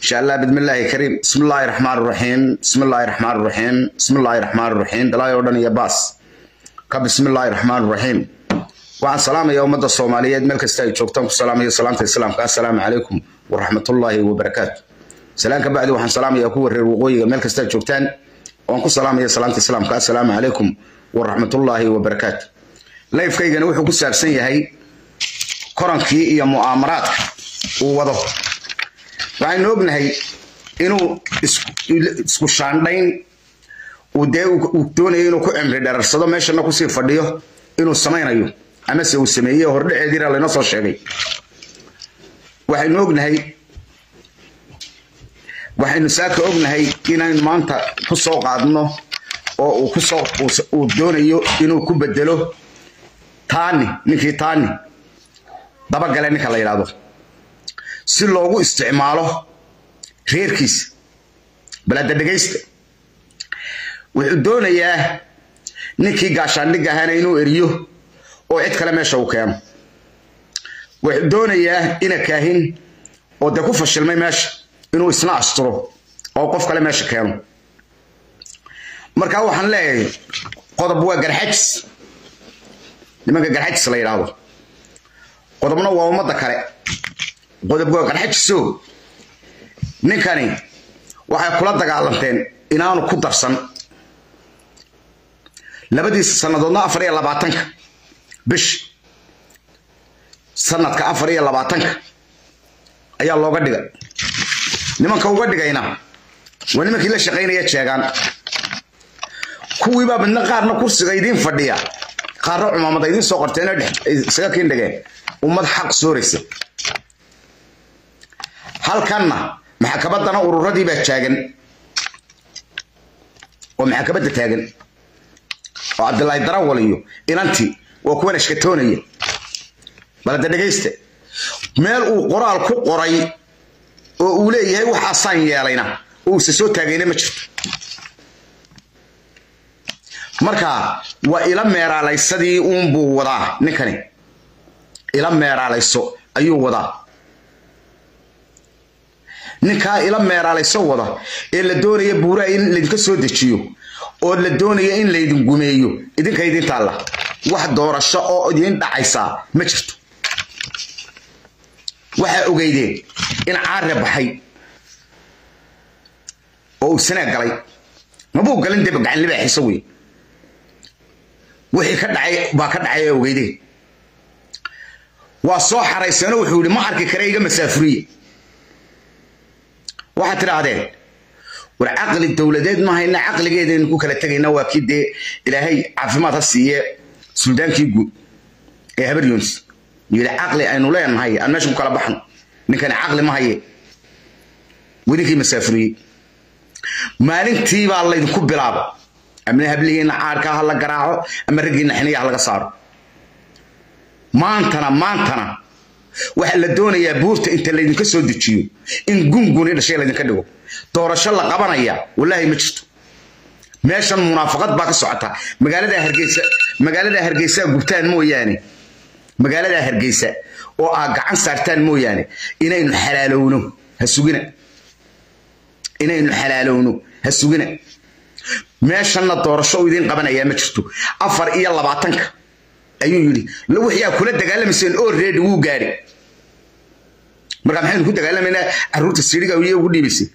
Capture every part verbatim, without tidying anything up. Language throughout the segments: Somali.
شاء الله بسم الله الكريم بسم الله الرحمن الرحيم بسم الله الرحمن الرحيم بسم الله الرحمن الرحيم دلا يودن يا باس بسم الله الرحمن الرحيم وعن سلام يا أمة الصومالية ملك استاي جوجتان سلام يا سلامة السلام السلام عليكم ورحمة الله وبركاته سلام كبعد وحن سلام يا كور الوقوي ملك استاي جوجتان وانكم سلام يا سلامة السلام السلام عليكم ورحمة الله وبركاته لا يفكي جنوح وكسر سنة هي كرنكي يا مؤامرات ووضع waxaan ognahay inuu isku shaandhayn uu de uu doonayo inuu ku cimri dhararsado meeshana ku sii fadhiyo inuu samaynayo ama se uu sameeyay hordhaceedina la soo sheegay waxaan ognahay waxaan saaka ognahay inaan maanta ku soo qaadno oo uu ku soo uu doonayo inuu ku bedelo taani ninkii taani daba galay ninka la yiraahdo si loogu isticmaalo reerkiis balada dhageysta wuxuu doonayaa ninkii gaashaandhig ahana inuu eriyo oo cid kale meesha uu keeno wuxuu doonayaa ina kaahin oo de ku fashilmay meesha inuu isna asturo oo qof kale meesha keeno marka waxaan leeyahay qodob waa garxajis nimanka garxajis la yiraahdo qodobna waa umada kale قدب قوي قد حجسو نكاني waxay kula dagaalanteen inaanu ku darsan labadiis sanadoodna afar iyo labaatanka bish sanadka afar iyo labaatanka ayaa looga dhigay nimanka uga dhigayna waa nimankii la shaqeynaya jeegaan kuwii baa midna qaarna kursiga idin fadhiya qaarna cumaamada idin soo qorteen isaga kiin dhigeen ummad xaq sooraysa halkanna maxkamadana ururadii baa taagan oo maxkamadda taagan oo Cabdullaahi Darawal iyo inantii oo kuwan iskatoonaya balada dhageysta meel uu qoraal ku qoray oo uu leeyahay waxa san yeelayna oo se soo taagayna ma jirto marka waa ila meeraalaysadii uun buu wadaa ninkani ila meeraalayso ayuu wadaa ninka ila meeraalayso wada ee la doonayo buura in la idinka soo dejiyo oo la doonayo in la idin gumeeyo idinka idin taala wax doorasho oo idin dhacaysa ma jirto waxa ogeydeen in caarre baxay oo sina galay ma buu galin dib gacan libaaxiisa weey wixii ka dhacay baa ka dhacay ogeydeen waa soo xaraysana wuxuu yiri ma arki kare iga masaafuriye waxaad tirahdeen war aqli dawladeed ma hayna aqligeedeen ku kala tagayna waa kidee ilaahay caafimaad ha siiye suldaankii guud ee habar yunis yiri aqli aynu leenahay aan meesha ku kala baxno ninkan aqli ma haye wadinkii masaafuriye maalintii baa la idinku bilaabo amna habliina caarka ha la garaaco ama ragiina xiniya laga saaro maantana maantana waxa la doonayaa buurta inta la idinka soo dejiyo in gunguni dhashay la idinka dhigo doorasho la qabanaya wallahi ma jirto meeshan munaafaqad baa ka socota magaalada Hargeysa magaalada Hargeysa gubtaan mooyaane magaalada Hargeysa oo aa gacan saartaan mooyaane inaynu xalaalowno ha sugina inaynu xalaalowno ha sugina meeshan la doorasho idin qabanaya ma jirto afar iyo labaatanka ayuu yiri la wixii kula dagaalamayeen oo reed uu gaari marka maxay ku dagaalamayna aruurta siriga iyo ugu dhiibisay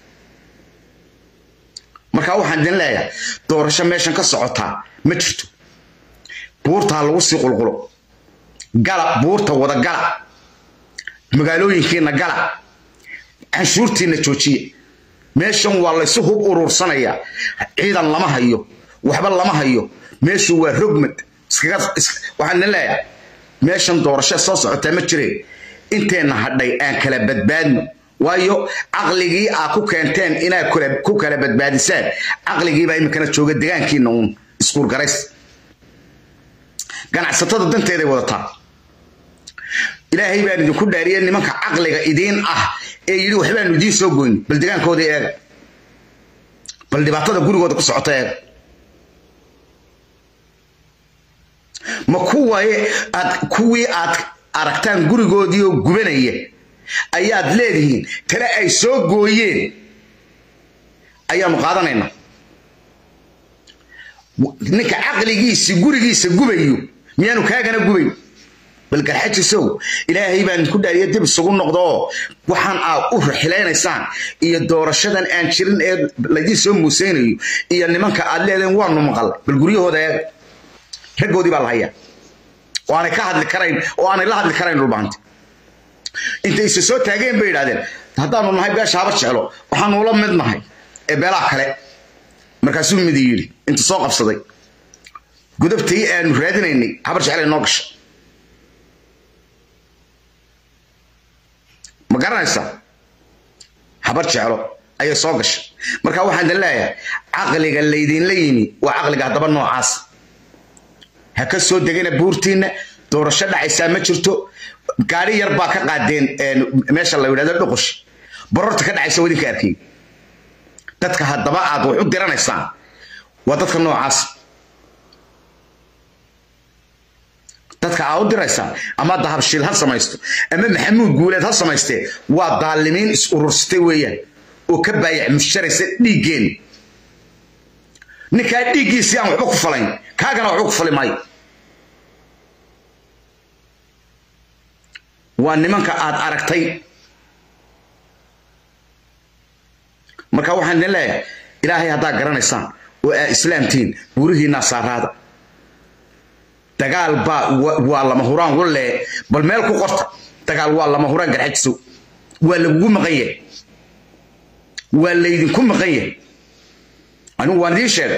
marka waxaan din leeyahay doorasho meeshan ka socota ma jirto buurta lagu sii qulqulo gala buurta wada gala magaalooyinkeena gala canshuurtiina joojiye meeshan waa la isku hub urursanaya ciidan lama hayo waxba lama hayo meeshu waa rogmad waxaan leeyahay meeshan doorasho soo socota ma jireen inteena hadhay aan kala badbaadno waayo aqligii aa ku keenteen inaa ku kala badbaadisaan aqligii baa imkana jooga deegaankiina uun isku garays ganacsatada danteeda wadataa ilaahay baa idinku dhaariyay nimanka aqliga idin ah ee yiri waxbaan idin soo goyn bal deegaankooda eeg bal dhibaatada gurigooda ku socota eeg ma kuwii aad kuwii aad aragtaan gurigoodii oo gubanaya ayaad leedihiin tala ay soo gooyeen ayaanu qaadanayna ninka aqligiisa gurigiisa gubayo miyaanu kaagana gubayn bal garxajisow ilaahay baan ku dhaariyay dib isugu noqdo waxaan aad u raxilaynaysaan iyo doorashadan aan jirin ee laydii soo muuseynayo iyo nimanka aad leedeen waanu maqal bal guryahooda raggoodii baa la hayaa oo aanay ka hadli karayn oo aanay la hadli karayn dhulbaanta intay isu soo taageen bay yidhaahdeen haddaanu nahay beesha habar jeclo waxaanu ula mid nahay ee beelaha kale markaasuu mid yidhi inta soo qabsaday gudubtii aanu raadinaynay habar jeclay noo gashay ma garanaysaa habar jeclo ayay soo gashay marka waxaan idin leeyahay caqliga laydinla yimi waa caqliga haddaba noocaas ha ka soo degana buurtiinna doorasho dhacaysaa ma jirto gaari yar baa ka qaadeen meesha la yidhahdo dhuqush bororta ka dhacaysa wadinka arkay dadka haddaba aad wax u diranaysaan waa dadka noocaas dadka aad u diraysaan ama dahabshiil ha samaysto ama maxamuud guuleed ha samaystee waa daalimiin is urursatay weeyaan oo ka baayac musharaysa dhiiggeen ninkaa dhiiggiisii aan waxba ku falayn kaagana waxba ku fali maayo waa nimanka aad aragtay marka waxaan idin leeyahay ilaahay haddaa garanaysaan oo aa islaamtiin buurihiinaa saaraada dagaal baa waa lama huraan walle bal meel ku qorta dagaal waa lama huraan garxajisow waa lagugu maqan yahay waa laydinku maqan yahay anigu waan idiin sheegay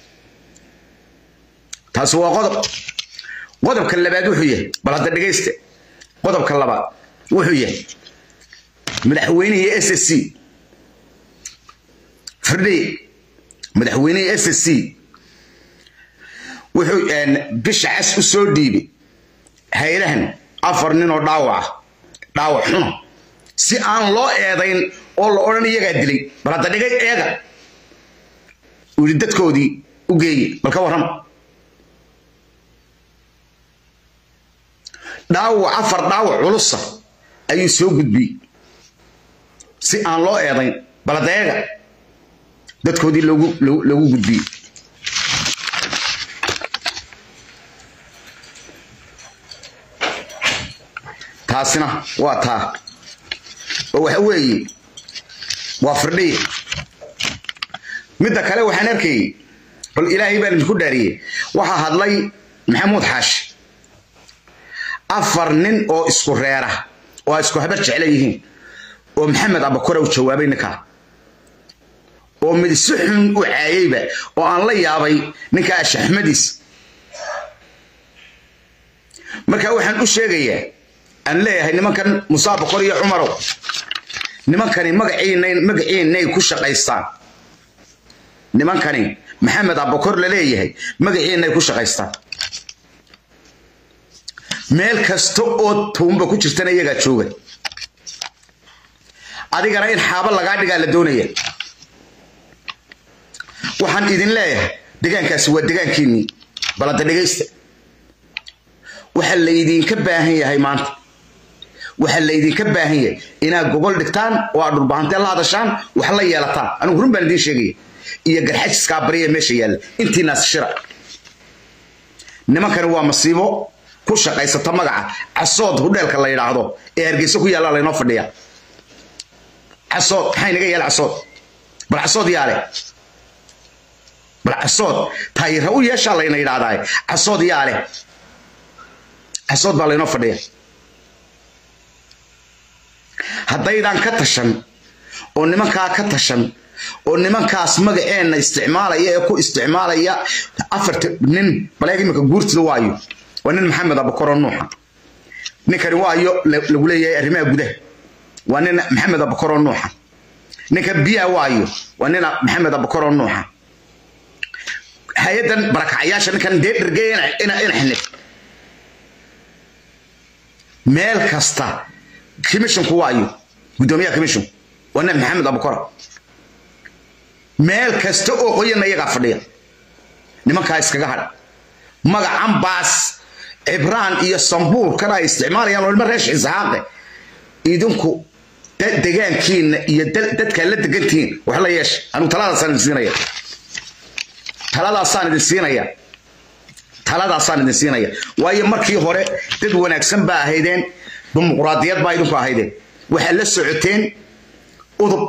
taasi waa qodob qodobka labaad wuxuu yahay bal hadda dhegayste qodobka labaad wuxuu yahay madaxweynihii S S C fardhiye madaxweynihii S S C wuxuu bisha cas u soo dhiibay hayrahan afar nin oo dhaawac dhaawac xun si aan loo eedayn oo la oran iyaga dilay bal hadda dhigay eega uu dadkoodii u geeyay bal ka waran dhaawac afar dhaawac culus ayuu soo gudbiyay si aan loo eedayn bal hadda eega dadkoodii lagu lagu gudbiyay taasina waa taa oo waxa weeye waa fardhiye midda kale waxaan arkay bal ilaahay baan idinku dhaariyay waxa hadlay maxamuud xaashi afar nin oo isku reera oo isku habar jecel yihiin oo maxamed abakar uu jawaabay ninka oo mid si xun u caayayba oo aan la yaabay ninka Axmedis marka waxaan u sheegayaa أن لا يعني ما كان مصاب قرية عمره نما كان مجعين مجعين ناي كوش قيستان نما كان محمد أبو بكر لليه مجعين ناي كوش قيستان ميل كستو توم بكوش استنى يجا تشوفه هذه قرأين حابة لقاعد قال الدنيا وحن إذن لا دكان كسوة دكان كيني بلاد دقيست وحل يدين كباهية هاي مانت وحل يدين كباهية إنا جوجل دكتان وعدوا بانتي الله هذا شان وحلا يلاتان أنا قرن بندي شيء يجر حج سكابرية ماشي يلا أنت ناس شرع نما كانوا مصيبه كوش قيس تمجع الصوت هو ده اللي يراعده إرجسوا يلا الله ينفرديا الصوت حين جاي يلا الصوت بالصوت ياله بالصوت تاير هو يشال الله يراعده الصوت ياله الصوت بالله ينفرديا haddaydan ka tashan oo nimanka ka tashan oo nimankaas magaceena isticmaalaya ee ku isticmaalaya afarta nin baleegi marka guurtida waayo waa nin maxamed abakar nuuxa ninkani waayo lagu leeyahay arrimaha gudaha waa nin maxamed abakar nuuxa ninka biya waayo waa nin maxamed abakar nuuxa hayadan barakacayaasha ninkan deedirgeeyna ina ina xinif meel kasta كمشن كوايو قدوميا كمشن وانا محمد ابو كره ميل كاستو او قوينا يغا فديا نمكا اسكغا هاد مغعان باس عبران iyo Sambur kana isticmaalayaan wal mareesh ishaaqe idinku degaankiina iyo dadka la degantiin wax la yeesh anu taladaasaan idin siinaya taladaasaan idin siinaya taladaasaan idin siinaya waayo markii hore dad wanaagsan baa ahaydeen dimuqraadiyad baa idinku ahaydeen waxa la socoteen udub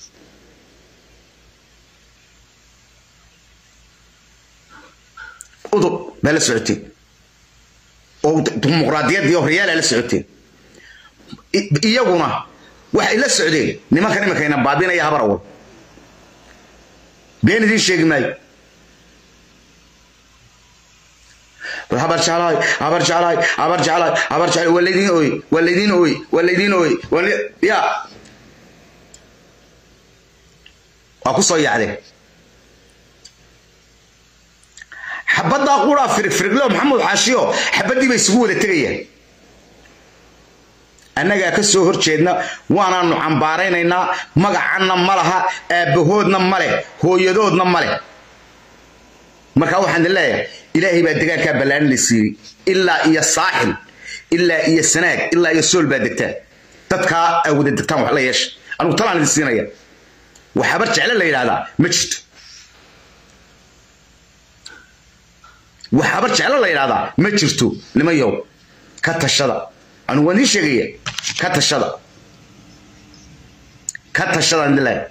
udub baa la socoteen oo dimuqraadiyad iyo riyaal la socoteen iyaguna waxay la socdeen nimankan imakayna baabinaya habar awal been idin sheegi maayo habar jeclahay habar jeclahay habar jeclahay habar jeclahay walaydin ooy walaydin ooy walaydin ooy ya waa ku soo yaacdeen xabaddaa quraa firig firiglo maxamuud xaashiyo xabaddii bay isugu wada tegayaan annagaa ka soo horjeedna waanaanu cambaaraynaynaa magacanna ma laha aabbahoodna ma leh hooyadoodna ma leh markaa waxaan leeyahay ilaahay baa degaankaa ballaan la siiyey ilaa iyo saaxil ilaa iyo sanaag ilaa iyo sool baa degtaan dadkaa ay wada degtaan wax la yeesha anugu talaan idin siinaya waxabar jecle la yidhahdaa ma jirto waxabar jecle la yidhahdaa ma jirto nimayow ka tashada أنا وين شقية كتشدا كتشدا عند الله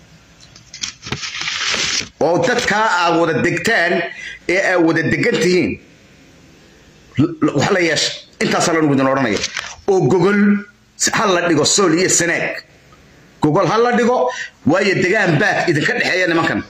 أو تتكا أو الدكتان أو الدكتين وحلا ياش أنت صار نقول نورنا أو جوجل هلا ديجو سولي السناك جوجل هلا ديجو ويا الدكان باك إذا كان حيانا مكان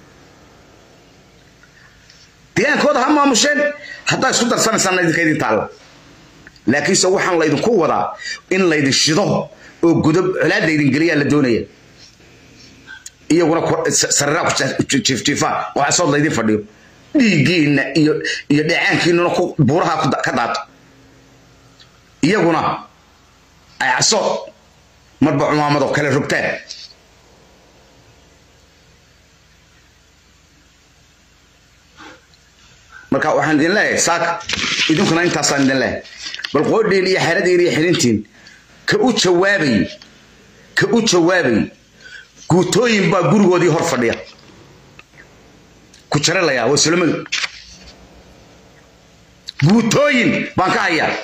دكان كود هم مشان حتى سودر سنة سنة إذا كيدي تعال لكن سوحنا الله يدكو وضع إن الله يدشده وجذب علاج يدنجليه للدنيا إيه ونا سرّاق شيف شيفا وعصاد الله يدين فديو يجينا يدعان كنا نكو بورها كذات إيه ونا عصاد مربع محمد كله ربطان مركا وحنا دين الله ساك يدون كنا إنتصان دين الله بالقول لي حردي لي حرنتين كأوت شوابي كأوت شوابي قوتوين بقول دي هرفديا كشرة لا يا وسلم قوتوين بانكايا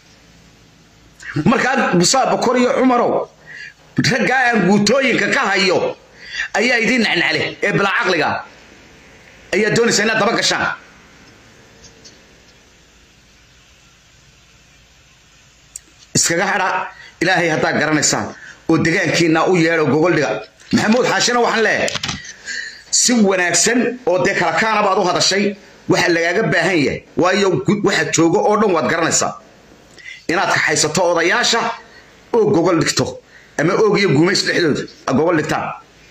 مركان بصاب بكوريا عمره رجع قوتوين ككهيو أي أيدين عن عليه بلا عقلها أي دون سنة طبق الشام iskaga xara ilaahay hada garanaysan oo deegaankiina u yeero gogoldiga maxamuud xaashina waxaan leeyahay si wanaagsan oo de kala kaana baad u hadashay waxa lagaaga baahan yahay waayo waxa joogo oo dhan waad garanaysaa inaad ka haysato odayaasha oo gogol dhigto ama oogiyo guumeys dhexdooda gogol dhigtaan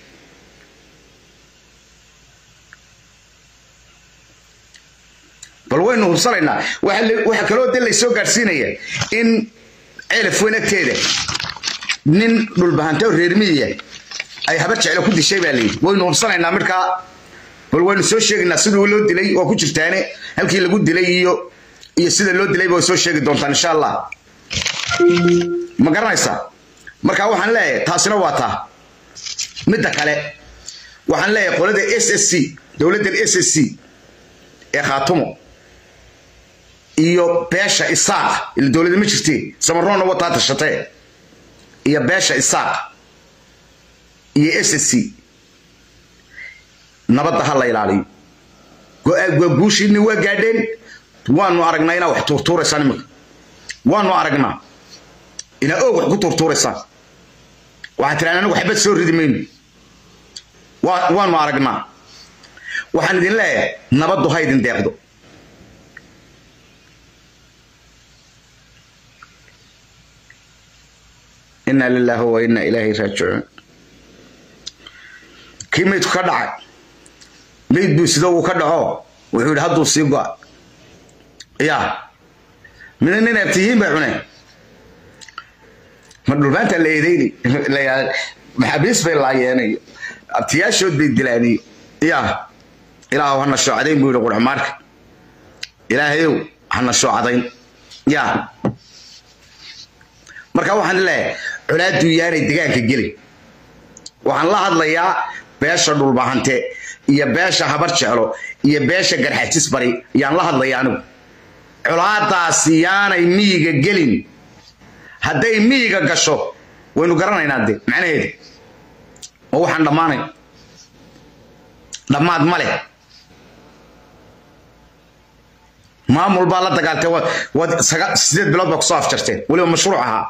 bal waynu hubsanaynaa waxa kaloo de la soo gaarsiinaya in ألف وين كده نين دول بهانتو ريرمية أي حبر شعله كل شيء بالي وين وصلنا إن أمريكا والوين سوى شيء الناس اللي ولود دلي وكل شيء تاني هم كي لقود دلي يو يصير اللود دلي ويسوى شيء دون إن شاء الله ما قرنا يسا مركا وحن لا تحصل واتا مدة كله وحن لا يقول ده إس إس سي دولة الإس إس سي إخاتمه iyo beesha isaaq il dawladda ma jirtay samarroona wata tashatay iyo beesha isaaq iyo S S C nabadda hal la ilaaliyo go guushini waa gaadheen waanu aragnaa ina wax turtuuraysan imika waanu aragnaa ina oo wax ku turtuuraysan waxa tiraan anagu xabad soo ridimeyn waanu aragnaa waxaan idin leeyahay nabaddu haydin deeqdo إنا لله وإنا إليه راجعون كم يتكدع ميد بيسدو كدعو ويقول هذا الصيغة يا من أننا نبتهين بعنا من البنت اللي يديني اللي محبيس بالله يعني ابتياشود بالدلاني يا إلهي هنا الشعدين بيقولوا قول عمارك إلهي هنا الشعدين يا marka waxaan leeyahay culaadu yaanay deegaanka gelin waxaan la hadlayaa beesha dhulbahante iyo beesha habar jeclo iyo beesha garxajis bari yaan la hadlayaa anigu culaadaas yaanay miyiga gelin hadday miyiga gasho waynu garanaynaa de macnaheedu oo waxaan dhamaanay dhamaad male maamul baa la dagaaltay wad sideed bilood baa ku soo afjarteen waliba mashruuc ahaa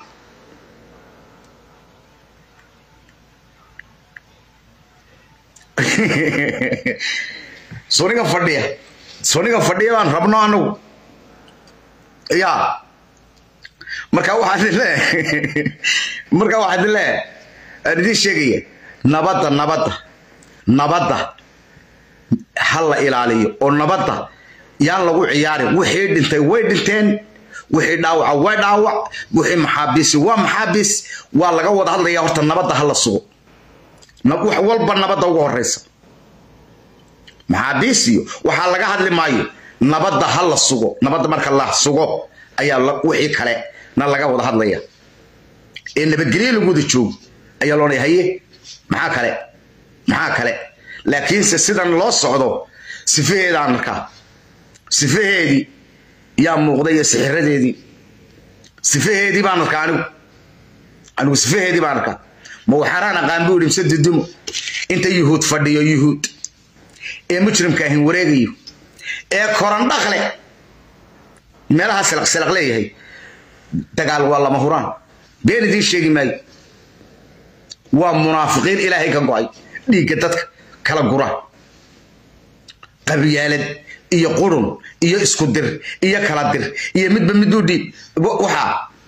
soniga fadhiya soniga fadhiya baan rabno anagu ya marka waxaad leeyahay marka waxaad leeyahay adii sheegaya nabadda nabadda nabadda hal la ilaaliyo oo nabadda yaan lagu ciyaarin wixii dhintay way dhinteen wixii dhaawac way dhaawac wixii maxaabiis waa maxaabiis waa laga wada hadlayaa horta nabadda hal la sugo wax walba nabadda ugu horeysa maxaabiis iyo waxa laga hadli maayo nabadda hal la sugo nabadda marka la sugo ayaa wixii kale na laga wada hadlaya in nabadgelyo lagu wada joogo ayaa loo leeyahay maxaa kale maxaa kale laakiin sidan loo socdo sifaheeda marka sifaheedii yaa muuqday sixiradeedii sifaheedii baan arkaa anigu anigu sifaheedii baan arkaa ma waxaan aqaan buu dhimsa didumo inta yuhuud fadhiyo yuhuud ee mujrimka ahin wareegayo ee koran dhaqle meelaha salaq salaq leeyahay dagaal waa lama huraan been idin sheegi maayo waa munaafiqiin ilaahay ka go'ay dhiigga dadka kala gura qabyaalad iyo qurun iyo isku dir iyo kala dir iyo midba mid u dhiib waxa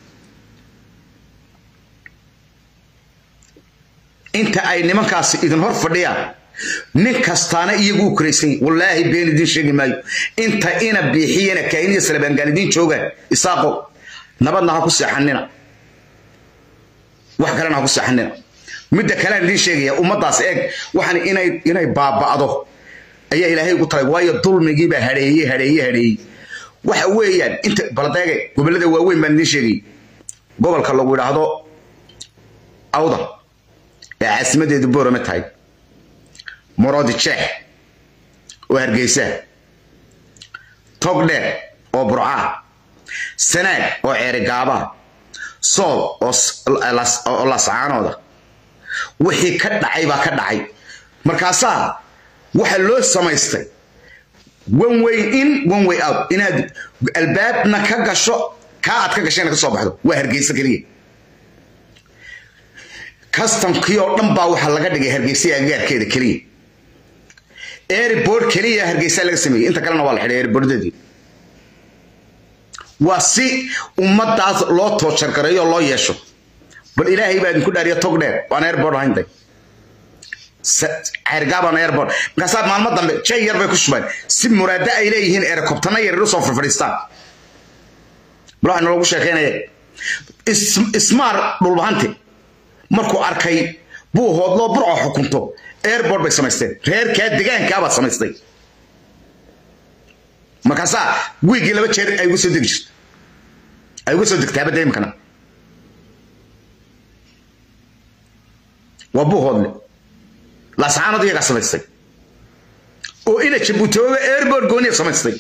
inta ay nimankaas idin hor fadhiyaan nin kastaana iyagu kureysay wallahi been idin sheegi maayo inta ina biixiyana kaaniya salabaan galidin jooga isaaqo nabadna ha ku seexanina wax kalena ha ku seexanina midda kale idin sheegaya ummadaas eeg waxaan inay inay baaba'do ayaa ilaahay ugu taray waayo dulmigii baa hareeyay hareeyay hareeyay waxa weeyaan inta baladeega gobolada waaweyn baan idin sheegay gobolka lagu yiraahdo awda ee caasimadeedu boorama tahay morodi jeex oo hargeysa togdheer oo burca sanaag oo ceerigaaba soob oo lascaanooda wixii ka dhacay baa ka dhacay markaasaa waxa loo samaystay one way in one way out inaad albaabna ka gasho ka aad ka gashayna ka soo baxdo waa hargeysa kaliya customkii oo dhan baa waxa laga dhigay hargeysa agaarkeeda kaliya airport kaliya hargeysa laga sameeyay inta kalena waa la xidhay airportadii waa si ummadaas loo toojar gareeyo loo yeesho bal ilaahay baa idinku dhaariya togdheer waan airport hayntay ceergaaban airport markaasaa maalmo dambe jay yar bay ku shubeen si muraado ay leeyihiin helicopterna yar u soo fadhiistaan bal waxaan loogu sheekeynaya ismaar dhulbahante markuu arkay buu hoodloo burco xukunto airport bay samaysteen reerkaa deegaankaa baad samaystay markaasaa wiigii laba jeer ay ugu soo degi jirto ay ugu soo degtaa badda imkana waa buu hoodle lascaanood iyagaa samaystay oo ina jabuutooga airport gooniya samaystay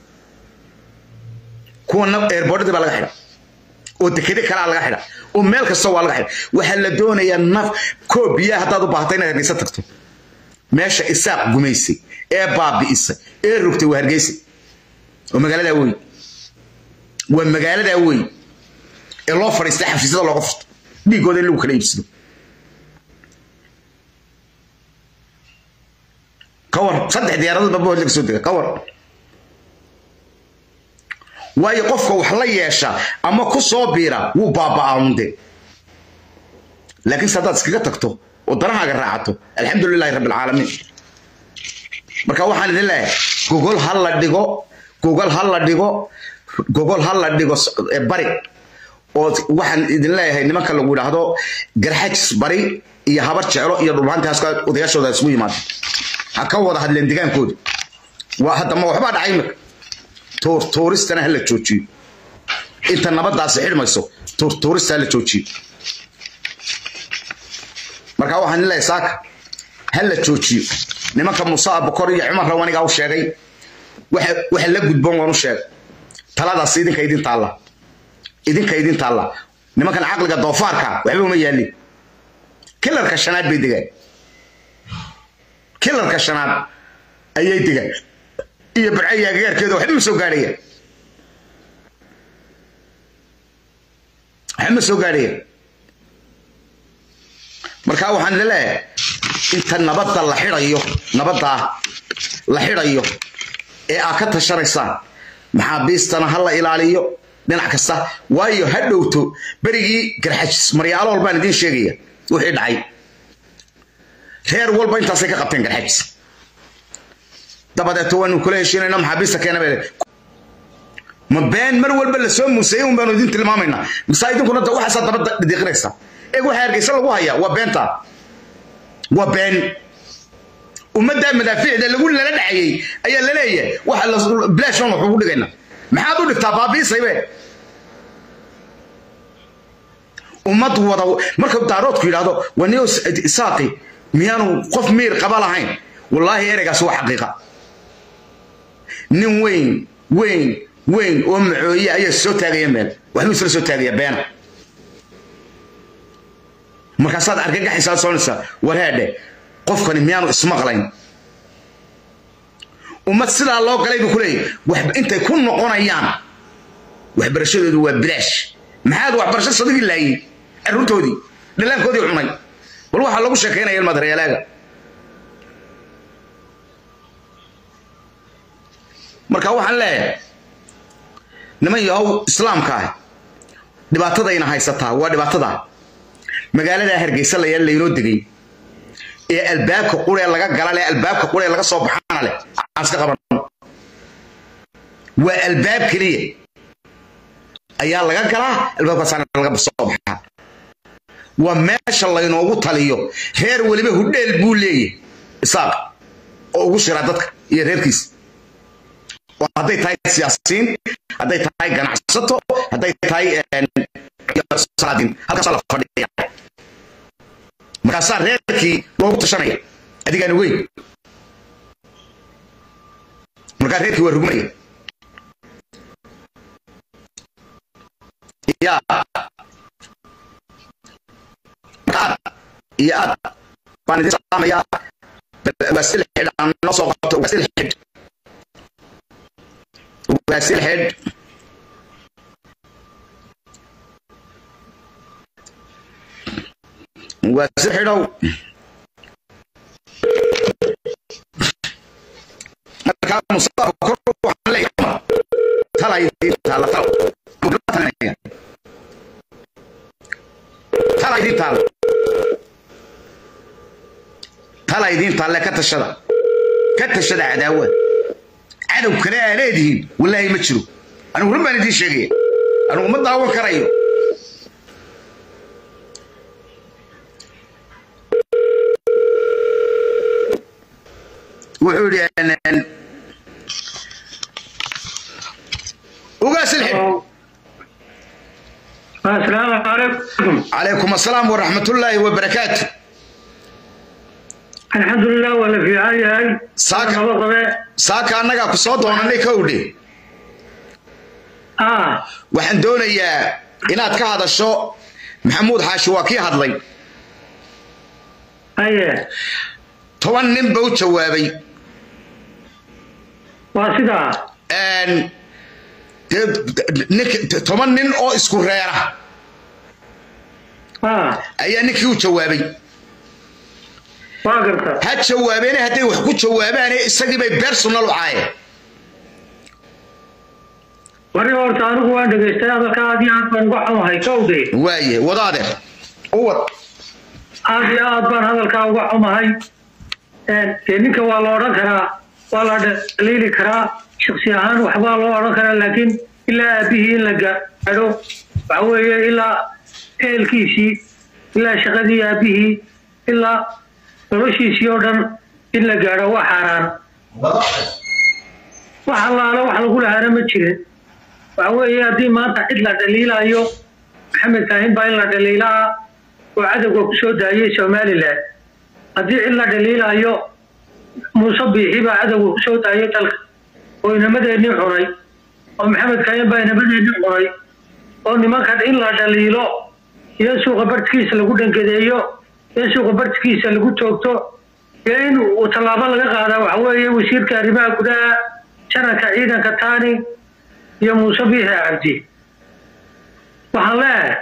kuwana airportadii baa laga xidha oo dekede kalaa laga xidha oo meel kasta waa laga xidha waxaa la doonayaa naf koob biyaha haddaad u baahato inaad hargeysa tagto meesha isaaq gumaysay ee baabi'isay ee rogtay waa hargeysa oo magaaladaa wey waa magaaladaa wey ee loo fadhiistay xafiisyada looga furto dhiigooda in lagu kala iibsado kawar saddex diyaaradood baa bood laga soo dega kawar waayo qofka wax la yeesha ama ku soo biira wuu baaba'aunde laakiin sadaad iskaga tagto oo danahaaga raacato alxamdulillahi rabbil caalamiin marka waxaan idin leeyahay gogol hal la dhigo gogol hal la dhigo gogol hal la dhigo bari oo waxaan idin leeyahay nimanka lagu yiraahdo garxajis bari iyo habar jeclo iyo dhulbaantaas ka odayaashooda isku yimaado ha ka wada hadleen deegaankooda waa hadda ma waxba dhacay marka toor tooristana hal la joojiyo inta nabadaas xirmayso تورست هلا جوجي marka waxaan ilaa isaaka hal la joojiyo nimanka Musa Bakor iyo Umar Rawaniga u sheegay waxa waxa la gudboon waan u sheegay taladaas idinka idin taala idinka idin taala nimankan aqliga doofaarka waxba uma yaalin killarka shanaad bay digay killarka shanaad ayay digay iyo barciya gaarkeeda waxba ma soo gaaraya waxba soo gaaraya marka waxaan leeyahay inta nabadda la xirayo nabadda la xirayo ee aad ka tashanaysan maxaabiistana hal la ilaaliyo dhinac kasta waayo hadhowto barigii garxajis maryaalo walba idin sheegaya wixii dhacay reer walba intaas ay ka qabteen garxajis dabadeed waan ku leeshinayna maxaabiista keenay ma been mar walba la soo muusay un baan idin tilmaamayna misaayidinkuna waxa sa dabada diiqraysa ee waxa hargeysa lagu haya waa beenta waa been umada madaafiicda lagu la dhacayay ayaa la leeyahay waxa la blaashon wuxuu u dhigayna maxaad u dhigtaa baabiisaybe ummad wada marka daaroodku yiraahdo waniyo isaaqi miyaanu qof miir qaba lahayn wallahi ereygaas waa xaqiiqa nin weyn weyn weyn oo macooye ayaa soo taagaya meel waxba soo taagaya beena markaasaad argagaxaysaa soonaysa wareede qofkani miyaanu ismaqlayn ummad sidaa loo galay buu ku leeyahay wax intay ku noqonayaan waxbarashadoodu waa bilaash maxaad waxbarasho sadigi laayay aruntoodii dhalaankoodii cunay bal waxa lagu sheekeynaya madreelaaga marka waxaan leeyahay niman yahow islaamka ah dhibaatadayna haysataa waa dhibaatada magaalada Hargeysa la yeelay inoo digay ee albaabka quree laga galay albaabka quree laga soo baxana leh aska qaban waa albaab kaliya ayaa laga galaa albaabka sana laga soo baxaa waa meesha la inoogu taliyo heer waliba hudheel buu leeyahay isaaq oo ugu shira dadka iyo reerkiis oo haday tahay siyaasiin haday tahay ganacsato haday tahay salaadin halka la fadhiya markaas reerkii loogu tashanaya adigaan weyn markaas reerkii waa rugmaya ya ya baan idin salaamaya wasil xid aan noo soo qabto wasil xid wasil xid wasil xidhow markaa mustafa kor waxaan leeyahay talay taala tal talay taal talay idin taal ka tashada ka tashada cadaawad cadow kale aaleediin wallahi ma jiro anigu run baan idin sheegay anigu ma daawan karayo وحوري أن وقاس الحين السلام عليكم. عليكم السلام ورحمة الله وبركاته. الحمد لله ولا في هاي هاي ساكا ساكا أنا قاعد صوت وأنا لي كودي آه وحن دون يا إنات كهذا الشو محمود حاشواكي هذلي أيه طبعا نبوا جوابي واسدا ان نك طبعا نن او اسكو ريرا اه ايا نكيو جوابي واقرتا ها جوابين هدي wax ku jawaabaan isagii bay personal u caayeen wari horta anigu waan dhageystay hadalka aad iyo aad baan uga xumahay kowdee waaye wadaade uwad aad iyo aad baan hadalka uga xumahay ee ninka waa la oran karaa waa la dhaliili karaa shakhsi ahaan waxba loo oran karaa laakiin ilaa aabihii in la gaadho waxa weeye ilaa eelkiisii ilaa shaqadii aabihii ilaa noloshiisii oo dhan in la gaadho waa xaaraan wax allaala wax lagu lahaana ma jirin waxa weeye haddii maanta cid la dhaliilayo محمد كاهن باين لا دليلا وعدو كسو دايي سومالي لا هدي إلا دليلا يو مصبي هبا عدو كسو دايي تلك وإنما ديني حري ومحمد كاهن باين بديني حري ونما كان إلا دليلا يسوق برتكيس لغو دنكديو يسوق برتكيس لغو توقتو يعني وطلابا لغا قادا وحوية وسير كاربا قدا شركة عيدا كتاني يوم صبيها عبدي وحالله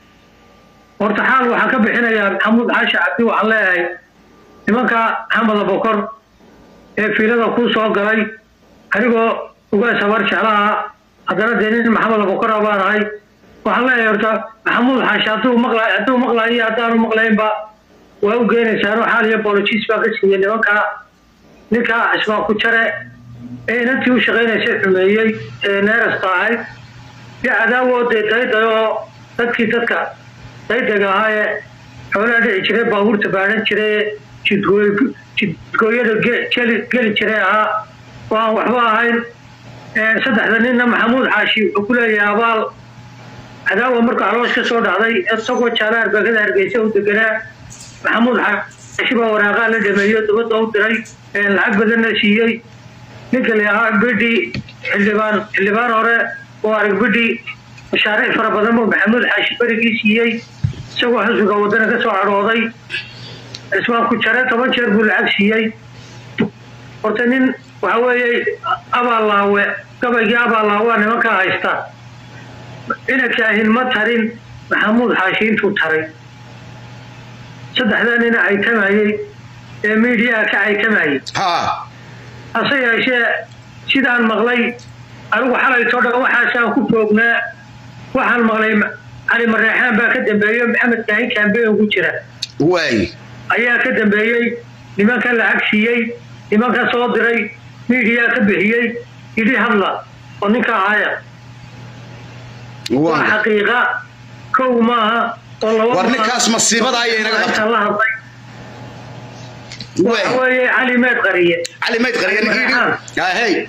وارتحال وحكب حنا يا محمود عاشا عبدي وحالله لمنك محمد بكر في لذا كوسو قلي أنيقو وقا سوار شعلاها هذا دينين محمد بكر أبانهاي وحالله يرتا محمود عاشا عبدو مقلا عبدو مقلا هي عدانو مقلاين با وأوجين سارو حاليا بوليتيس باكس هي لمنك نكا اسمه كتشرة إيه نتي وشغينا شيء حمية نار استعاي في عداوة تاي تايو تذكي تذكا تاي تذكا هاي حولا ده إشري باور تبارن إشري تدقوي تدقوي ده جل جل إشري ها وحوا هاي صدق ذنينا محمود عاشي وكل يا بال عداوة مركو عروس كسود هذي السوق شالار بكذا رجيسه ودقنا محمود عاشي بوراقة لجمعية تبغى أو تري العقد بدنا شيء نقول يا بدي اللبان اللبان ورا وارق بدي مشاريع فربضن محمود عاشي بريكي شيء سوى حزب قودنا كسو عروضي اسمه كتشرة طبعا شرب العكس شيء ورتنين وحوي أبا الله و قبل جاء أبا الله وأنا ما كايستا إن كاهن ما ترين محمود عاشين تطري صدق ذنينا عيتماي ميديا كعيتماي ها أصير شيء سيدان مغلي أروح حلا يتوقع وحاسا كفوقنا وحال مغلي علي مريحان با كدن بيي محمد كاهن كان بيه وجرا واي أيها كدن بيي لما كان العكسيي لما كان صادري ميديا كبهيي يدي هلا ونكا عايا وحقيقة كو ماها ورنكاس مصيبة أي نقطة الله وي علي ميت قرية علي ميت قرية نقيدي ها هي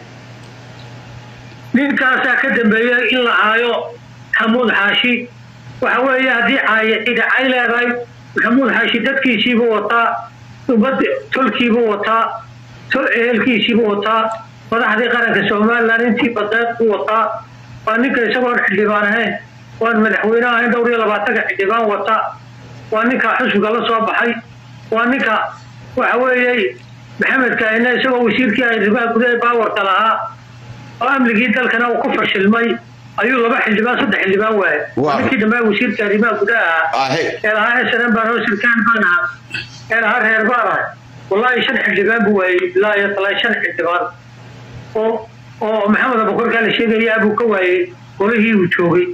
نكاسا كدن بيي إلا عايو محمود عاشي وحوي هدي عاية إذا عايلة راي محمود عاشي تدكي شيبو وطا وبد تلكي بو وطا تل إهلكي شيبو وطا وضع هذه قرنك سومال لا ننتي بدات وطا وأنك يسوون حلبان هاي وأن مدحوينا هاي دوري لباتك حلبان وطا وأنك حسب الله صواب حي وأنك وحوي محمد كاهن يسوى وسير كي ربا قداي باور تلاها وأملكي دلكنا وكفر شلمي أيوة بح اللبان صدق اللبان واحد كده ما وسير كريمة قداها آه هي إلى هاي السنة بانوس كان بانها إلى هاي هربارة والله شرح اللبان بوي لا يطلع شرح اللبان أو أو محمد أبو بكر قال الشيء يا أبو كواي وله وشوقي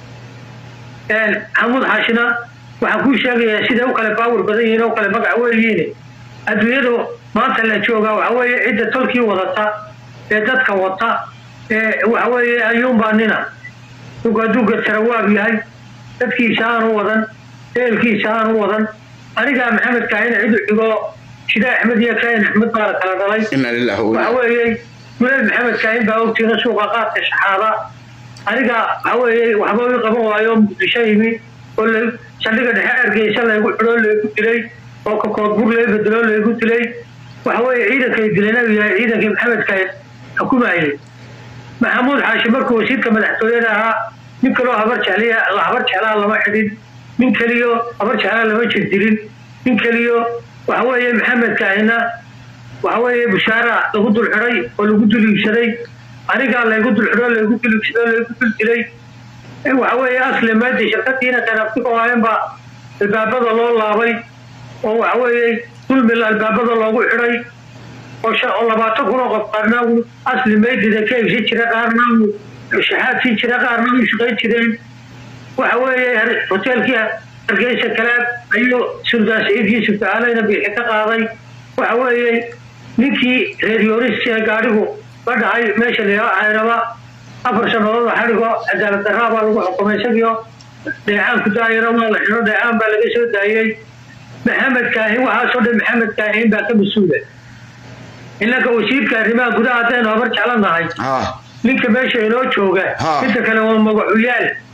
إن حمود حاشنا وحكوا شيء يا سيدة وكلا باور بدين وكلا بقى ويجيني أدويره ما تلا شوقا وعوي عدة تركي وضطا عدة كوضطا وعوي أيوم باننا وقدوق الترواب ياي تبكي شان وضن تلكي شان وضن أنا قام محمد كاين عدو حقو شدا أحمد يا كاين أحمد بارك على ضلي إنا لله وعوي ولد محمد كاين باوتي نسوق قاط الشحارة أنا قام عوي وحبوي قبوا يوم بشيمي ولا شلقة دحير كي شلا يقول حلول يقول لي وكوكبور لي بدلول لي يقول لي وحوي عيدك يدلنا ويا عيدك محمد كاين حكومة عيني محمود عاشي مركو وسيد كما دحتوينها من كلو هبرش عليها الله هبرش عليها الله ما حديد من كليو هبرش عليها الله ما يشدلين من كليو وحوي محمد كاهنا وحوي بشارة لقد الحري ولقد اليبشري أنا قال لا يقد الحري لا يقد اليبشري لا يقد الجلي وحوي أصل مادي شركتي هنا كان أفتقوا عين با الباب هذا الله الله وحوي كل من الباب هذا الله حري وشاء الله ما تقرأ قرناه أصل مادي ذا كيف شيء قرناه شحات شيء قرناه شقيت كذا وحوي هوتيل كيا رجيس الكلام أيوه سلطان سعيد يوسف تعالى نبي حتى قاضي وحوي نكي ريوريس قارئه بعد هاي ماشي اللي عيروا أفرشنا والله حرقه عدالة الرابع وحكومة سبيو دعام كدايرة والله حلو دعام بالغيسو دايي محمد كاهن وحاصل محمد كاهن باكب السودة إنك وسيب كارما قداتين وبرش على النهاية ها لينك ماشي إنو تشوغا إنت كانوا مقعويال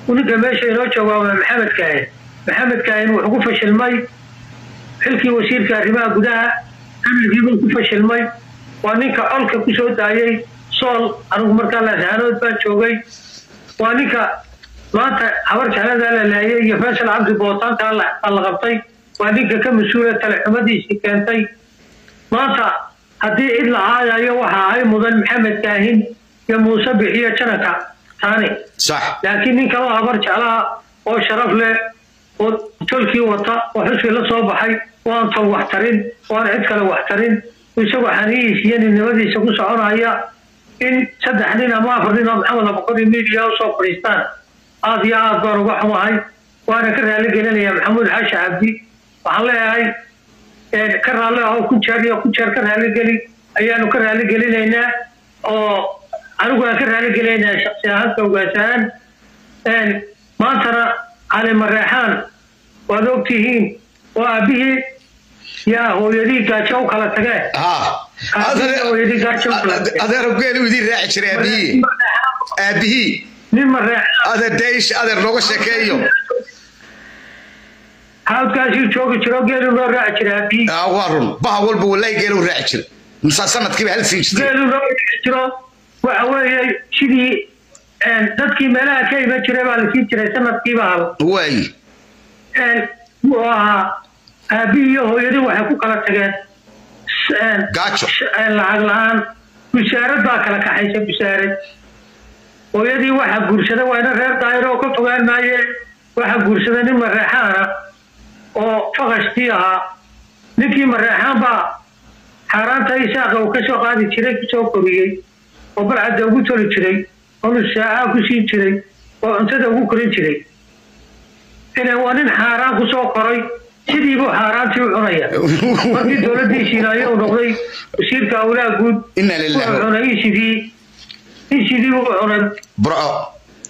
ونقا ماشي إنه جواب محمد كاين محمد كاين وحقوق فشل مي حلكي وسير كارما قدها أمل جيبه فشل مي وانيكا ألك كسو دايي صول أنا مركا لا زانود بان شوقي وانيكا ما حورت على ذا لا يفشل عبد بوطان تاع الغبطي وانيكا كمسؤولة الحمدي سكانتي ما هدي إلا هذا يوحى هاي مدن محمد كاهن يا موسى بحية شنكا ثاني صح لكن إنك الله أبرج على أو شرف له وتلكي وطا وحسي لصوب حي وأنت وحترين وأنا عدك لو وحترين ويسوي حنيس يعني النبي يسوي سعورها هي إن سدحنينا ما فرنا محمد أبو قديم ميديا وصوب فريستان هذه يا أكبر وحوم هاي وأنا كره لقينا يا محمود حاشا عبدي وحلا هاي كره الله أو كل شهر أو كل شهر كره لقينا أيانو كره لقينا هنا أو أنا كره لقينا شخصيات وقاسان إن ما ترى على مريحان وذوقتهين وأبيه يا هو يديك أشوك على تجاه ها هذا هذا رجال ودي راعي شري أبيه أبيه من مريحان هذا دايش هذا الرجل شكايو هذا كاشي شوك شروق قالوا راعي شري أبيه آه وارون بحول بولاي قالوا راعي شري مساسمة كيف هالسيج قالوا راعي شري وعوي شدي dadkii meelaha ka iman jiray baa la sii jiray sanadkiiba hal way ee waa abiyo hooyadii waxay ku kala tageen gaajo lacag la'aan bishaarad baa kala kaxaysa bishaarad hooyadii waxa guursada waa in reer daayiro ka fogaan maaye waxa guursada nin mareexaana oo faqashtii ahaa ninkii mareexaan baa xaaraanta isaaqa uu ka soo qaadi jiray ku soo koriyey oo barcada ugu toli jiray أنا الساعة كسين شري وأنت تقول كرين شري أنا وأنا حاران كسو قري سيدي بو حاران شو عنايا وفي دولة دي شرايا ونقضي وسير كأولا أقول إن لله عنايا سيدي سيدي بو عنايا برا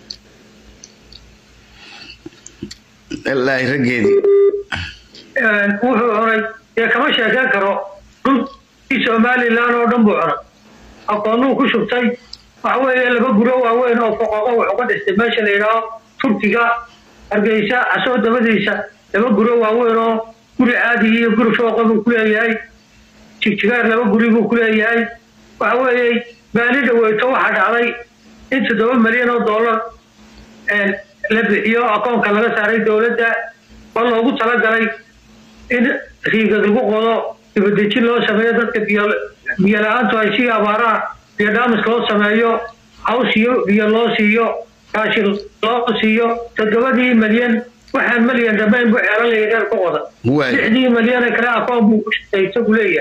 الله يرجعني وهو عنايا يا كمان شاكا كرو في سومالي لا نودم بو عنايا أقولوا كشوفتي وحوي لبا غرو واوين oo foqoqo wuxuu ka dhistay meesha la yiraahdo Turkiga Hargeysa asoo dabadiisa laba guro waaweyn oo guri caadi iyo guri fooqo uu ku leeyahay jigjigaar laba guri uu ku leeyahay waxa weeye baalida weyto waxa dhacday in todoba milyan oo dollar ee la bixiyo akoonka laga saaray dawladda oo loogu talagalay in riiga lagu qodo dibadejin loo sameeyo dadka biyo la'aanta ay si abaaraha يدامس لو سمايو عوسيو بيلوسيو كاشل لوسيو تدودي مليون واحد مليون دبين بو خيران لي غير كودا لحدي مليون كلا اكون بو كشتيتو كليه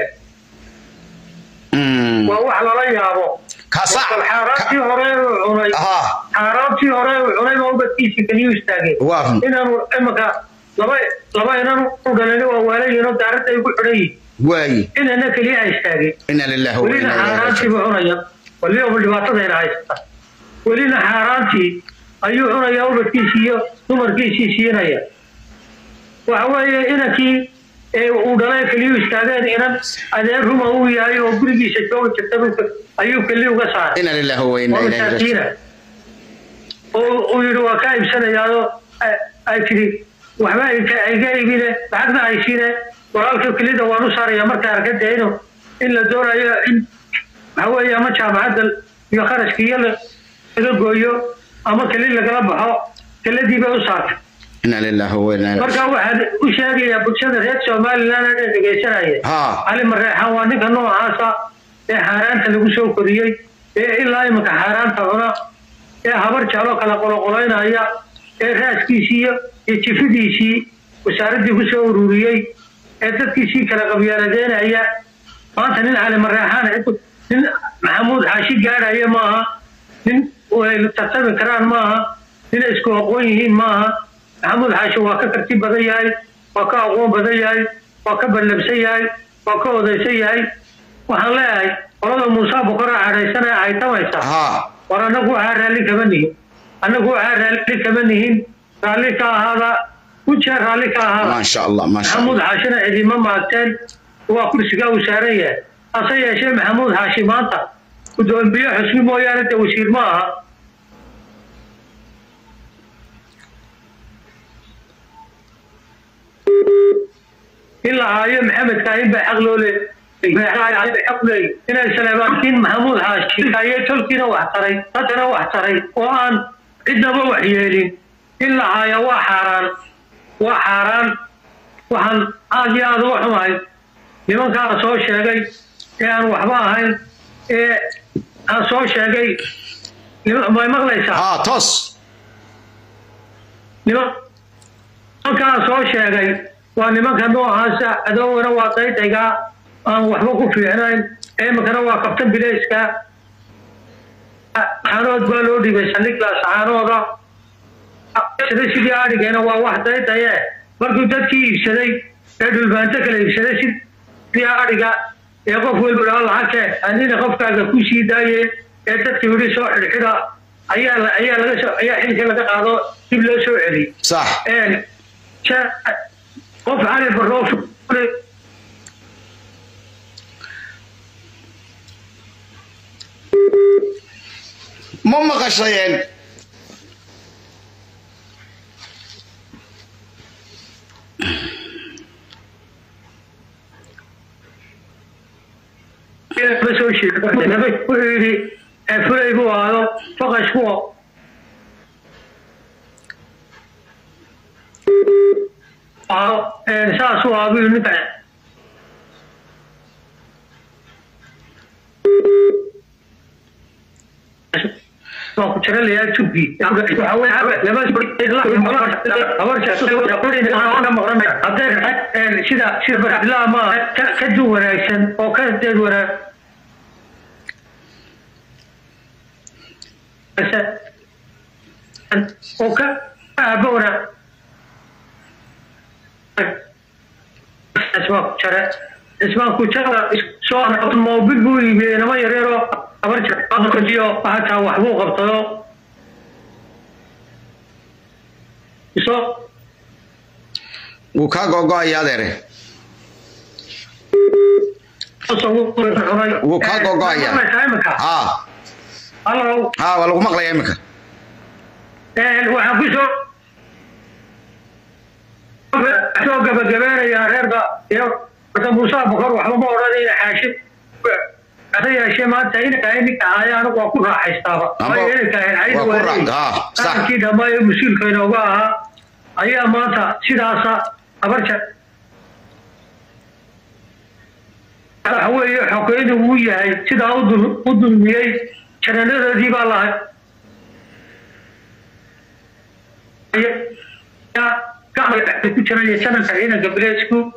امم waa wax la yaabo kasa xaraabti hore cunay aha xaraabti hore cunay oo badkiisa kaliya istaagay waa inaan imaka laba laba inaan u galay waa waalay daarada ay ku xidhay واي إن أنا كلي عايشتاجي إن لله ولينا حاراتي بعونيا واليوم اللي بعطيه عايشتا ولينا حاراتي أيو عونيا وبكيسيو نمر كيسيسيو نيا وعوايا إنا كي ودلاي كلي يستاجين إنا أنا رما هو ياي وبرجي شجوا كتبوا أيو كلي وقصار إن لله وإن إليه راجعون ويروا كايب سنة يالو أكيد وحبايب كايجيبينه بعدنا عايشينه ورالك كليدا وانو صاريا marka arkada inuu in la doorayo in hawaya ma jaamacad iyo kharashkiyo la gooyo ama kaliya laga baxo kaladii ba u saartay inna lillahi wa inna ilayhi marka waxa u sheegaya bulshada reer Soomaaliland ee dhageysanaya ali mareexan waa ninka noocaasa ee xaraanta lagu soo koriyay ee ilaa imka xaraanta hora ee habar jaalo kala qoloqoleynaya ee raaskiisiyo iyo jifidiisii wasaaradii ku soo ururiyay dadkiisii kala qabyaaladeenaya maanta nin cali mareexaan nin maxamuud xaashi gaadhaya maaha nin way tartami karaan maaha nin isku aqoon yihiin maaha maxamuud xaashi waa ka karti badan yahay waa ka aqoon badan yahay waa ka ballabsan yahay waa ka odaysan yahay waxaan leeyahay qolada muuse boqora cadhaysanaya ay tamaysa war annagu waxaa raalli kama nihin annagu waxaa raalli kama nihin raalli ka ahaada وجه رالك هذا ما شاء الله ما شاء الله محمود حاشم عديما ماكتين وكرسيغا وساريه اصي يا شيخ محمود حاشم مانتا ودول بيو حسبي مويانه وزير ما إلا هاي محمد كاين بحق لولي بحق لي إن سليمان محمود هاشم هاي تلقينا واحتري تنا واحتري وأن عندنا بوحيلين إلا هاي وحران وحران وحن هذه هذا وحماي لمن كان صوت شيء كان وحباهين إيه صوت شيء ما مغليسا ها توس لمن كان صوت شيء وأن كان نوعها أدونا وطيتها أن وحبكوا في عناين أي مكان وقفتن بليسكا حانود بالودي بسنك لا سعانودا سيدي سيدي عادي كان واحد طيتها markuu dadkii iibsaday ee dhulbaanta kala iibsaday si yaariga ee qof walba lacag anina qofkaaga ku sii daayay ee dadkii wili soo xirxida ayaa ayaa laga soo ayaa xilka laga qaado dib loo soo celiyo صح een qof cali baroof ma maqashayeen بس هو شيء نبي كل فري هو هذا فقش هو آه إنسان هو أبي نبع ما كنت لي يا تبي لما سبت لا أول شيء يقول إن أنا مغرم أبدا شدا شدا لا ما كدو ورايسن أو كدو ورا أو كأبورا اسمع شرع اسمع كشرع سواء الموبيل بوي بينما يريرو أبرج أخرجيو حتى وحبو قبطلو يسو وكاغو غو يا دير وكاغو غو يا ها هلو ها والله مقلي امك ee waxa ku soo soo gabagabeynaya reerka iyo musa bokor waxba ma oranayna xaashib هذا شيء ما تعين كائن كأي أنا وأكون راح يستوى. ما يعني كائن عايز وأكون راح. صح. كذا ما يمشي كائن وقاها. أيه ما تا شداسة أبرش. هو يحكين وياه شدا أودن أودن وياه شرنا ردي بالله. أيه يا كم تكون شرنا يشنا كائن قبلسكو.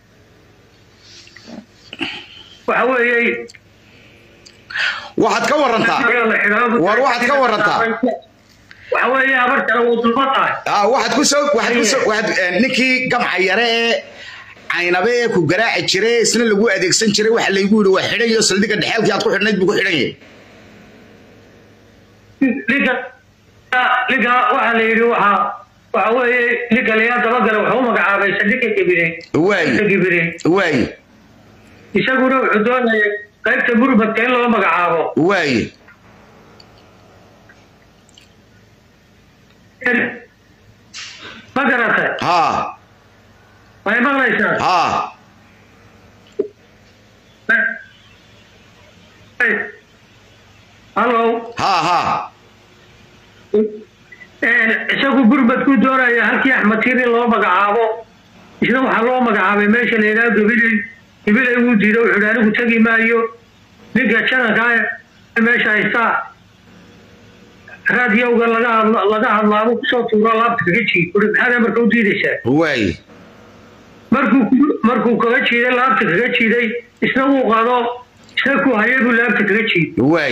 وهو يه waxaad ka warantaa war waxaad ka warantaa waxa weeye abarta uu dulmataay ah waxaad ku soo waxaad ku soo waxaad ninkii gamca yare ee aynabe ku garaaci jiray isna lagu adeegsan jiray waxa la igu yiri waa xidhan iyo saldiga dhaxalkii aad ku xidhnayd buu ku xidhan yahay liga liga waxa la yiri waxa waxa weeye liga liya daba gala wuxuu magacaabay saldiga kibire way kibire way isaguna wuxuu doonayay qaybta burbadka in loo magacaabo way ma garatay ha way maqlaysaa ha hallo ha ha isagu burbadku doonaya halkii axmed tiir in loo magacaabo isna waxaa loo magacaabay meesha la yidhaha gabiley gabiley wuu diiday wuxuu yidhi anigu tegi maayo ninka janankaa meesha haystaa raadiyowga laga hadla laga hadlaabo kusoo tuuro laabta kaga jiid uri maxaad marka u diidaysaa way markuu markuu kaga jiiday laabta kaga jiiday isna wuu qaado isna ku hayay buu laabta kaga jiid way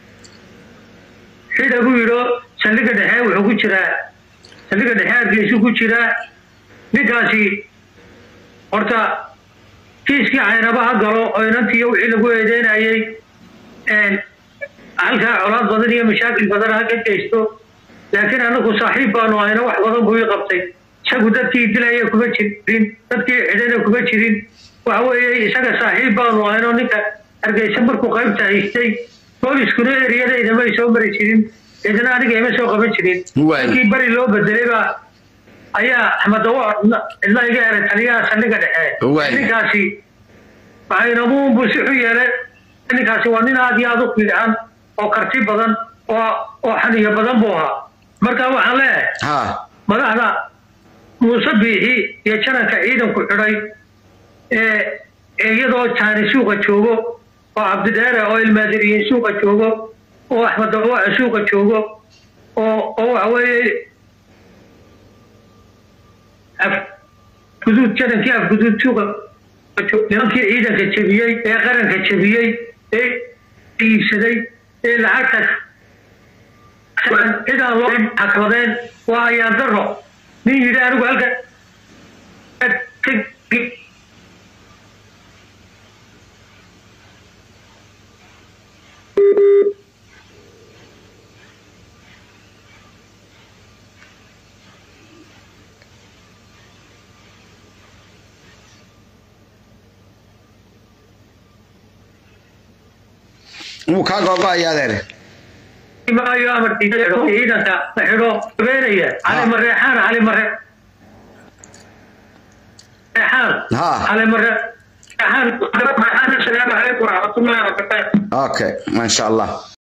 xidha buu yidho saldhiga dhexe wuxuu ku jiraa saldhiga dhexe hargeysu ku jiraa ninkaasi horta kiiskii caynaba ha galo oo inantii wixii lagu eedeynayay halkaa colaad badan iyo mashaakil badan ha ka geysto laakiin anagu saaxiib baanu ayna wax badan buu ii qabtay isagu dadkii dilaya kuma jirin dadkii xidhana kuma jirin waxa weeye isaga saaxiib baanu ayno ninka hargeysa markuu qaybta haystay booliskuna eriyadayda may soo mari jirin idina aniga ima soo qaban jirin markii bari loo bedelay baa ayaa Axmed Dawaar cidla iga eray taliyaha saldhigga dhexe ninkaasi waxaynamuun buu si xu yeelay ninkaasi waa nin aad iyo aad u fiican oo karti badan oo oo xaniyo badan buu ahaa marka waxaan leeyahay madaxda Muuse Biixi iyo jananka ciidanku xidhay ee iyadoo taani suuqa joogo oo Cabdideere oo ilmaadiriin suuqa joogo oo Axmed Dawaar suuqa joogo oo oo waxa weeye gudud janankii af gudud suuqa nimankii ciidanka jabiyey ee qaranka jabiyey ee iibsaday ee lacagta إذا الله حكمين وينظره مين يدارو هلك مو كاغو يا دير ما يامر تيجي إذا تحرو بينيه على مريحان على مريحان على مريحان السلام عليكم ورحمة الله وبركاته. أوكي ما شاء الله.